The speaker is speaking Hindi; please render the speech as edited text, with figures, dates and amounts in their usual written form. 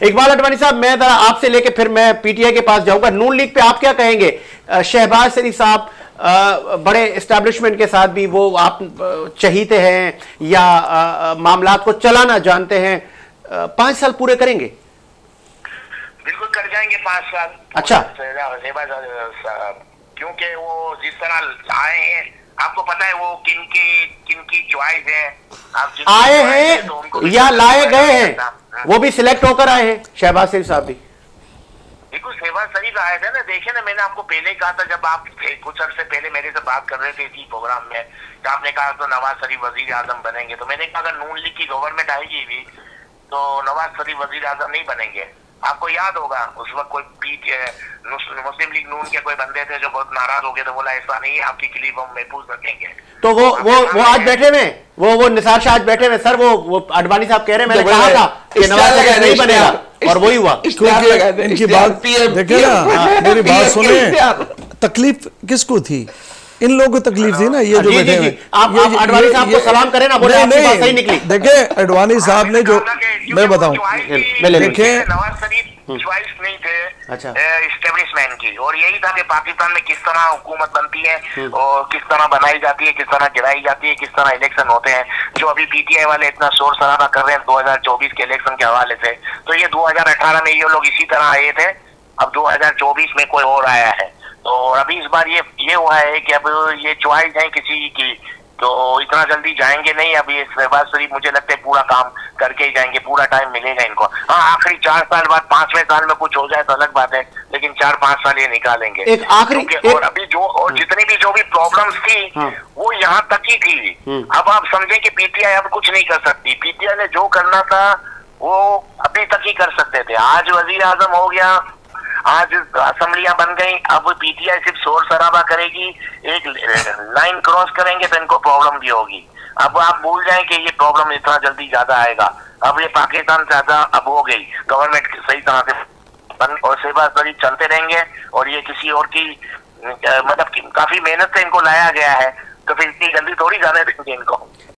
इकबाल अडवाणी साहब, मैं जरा आपसे लेके फिर मैं पीटीआई के पास जाऊंगा। नून लीग पे आप क्या कहेंगे? शहबाज शरीफ साहब बड़े एस्टैब्लिशमेंट के साथ भी वो आप चहीते हैं या मामलात को चलाना जानते हैं, 5 साल पूरे करेंगे? बिल्कुल कर जाएंगे 5 साल। अच्छा, क्योंकि वो जिस तरह आए हैं, आपको पता है वो किनकी चॉइस है। आप आए हैं या लाए गए हैं? वो भी सिलेक्ट होकर आए हैं, शहबाज शरीफ साहब भी। बिल्कुल शहबाज शरीफ आए थे ना, देखे ना, मैंने आपको पहले कहा था जब आप कुछ अर्से पहले मेरे से बात कर रहे थे इसी प्रोग्राम में, तो आपने कहा तो नवाज शरीफ वजीर आजम बनेंगे, तो मैंने कहा अगर नून लीग की गवर्नमेंट आएगी भी तो नवाज शरीफ वजीर आजम नहीं बनेंगे। आपको याद होगा उस वक्त कोई मुस्लिम लीग नून के कोई बंदे थे जो बहुत नाराज हो गए, तो बोला ऐसा नहीं है, आपकी क्लिप हम महफूज रखेंगे। तो वो आज बैठे हुए, वो निसार शाह आज बैठे हुए सर, वो अडवाणी साहब कह रहे हैं मैंने कहा था कि नवाज शरीफ नहीं बनेगा, और वही हुआ। इनकी बात देखे ना, मेरी बात सुने, तकलीफ किसको थी? इन लोगों को तकलीफ थी ना, ये जो बैठे हैं। आप अडवाणी साहब को सलाम करें ना, बोले आपकी बात सही निकली। देखे अडवाणी साहब ने जो, मैं बताऊं, देखे नवाज शरीफ चॉइस नहीं थे अच्छा एस्टेब्लिशमेंट की, और यही था कि पाकिस्तान में किस तरह हुकूमत बनती है और किस तरह बनाई जाती है, किस तरह गिराई जाती है, किस तरह इलेक्शन होते हैं। जो अभी पीटीआई वाले इतना शोर शराबा कर रहे हैं 2024 के इलेक्शन के हवाले से, तो ये 2018 में ये लोग इसी तरह आए थे, अब 2024 में कोई और आया है। तो अभी इस बार ये हुआ है कि अब ये चॉइस है किसी की, तो इतना जल्दी जाएंगे नहीं। अभी ये शहबाज शरीफ मुझे लगता है पूरा काम करके ही जाएंगे, पूरा टाइम मिलेगा इनको। हाँ, आखिरी 4 साल बाद 5वें साल में कुछ हो जाए तो अलग बात है, लेकिन 4-5 साल ये निकालेंगे। एक आखिरी और अभी और जितनी भी जो भी प्रॉब्लम्स थी वो यहाँ तक ही थी। अब आप समझे कि पीटीआई अब कुछ नहीं कर सकती। पीटीआई ने जो करना था वो अभी तक ही कर सकते थे। आज वजीर आजम हो गया, आज असेंबलियां बन गई, अब पीटीआई सिर्फ शोर शराबा करेगी, एक लाइन क्रॉस करेंगे तो इनको प्रॉब्लम भी होगी। अब आप भूल जाएं कि ये प्रॉब्लम इतना जल्दी ज्यादा आएगा। अब ये पाकिस्तान ज्यादा अब हो गई गवर्नमेंट सही तरह से बन, और शहबाज शरीफ चलते रहेंगे, और ये किसी और की मतलब काफी मेहनत से इनको लाया गया है, तो फिर इतनी जल्दी थोड़ी जाने देंगे इनको।